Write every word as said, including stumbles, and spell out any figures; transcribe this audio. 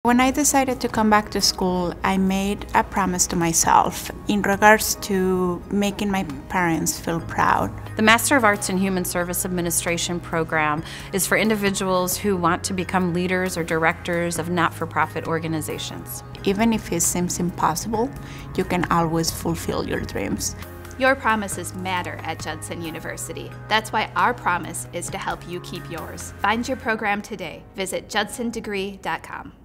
When I decided to come back to school, I made a promise to myself in regards to making my parents feel proud. The Master of Arts in Human Service Administration program is for individuals who want to become leaders or directors of not-for-profit organizations. Even if it seems impossible, you can always fulfill your dreams. Your promises matter at Judson University. That's why our promise is to help you keep yours. Find your program today. Visit judson degree dot com.